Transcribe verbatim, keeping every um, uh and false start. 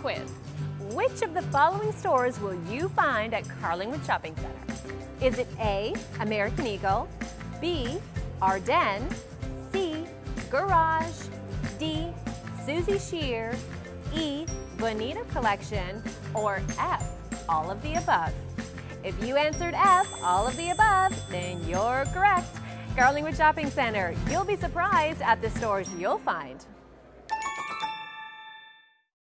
quiz. Which of the following stores will you find at Carlingwood Shopping Center? Is it A, American Eagle, B, Ardennes, C, Garage, D, Susie Shear, E, Bonita Collection, or F, all of the above? If you answered F, all of the above, then you're correct. Carlingwood Shopping Center, you'll be surprised at the stores you'll find.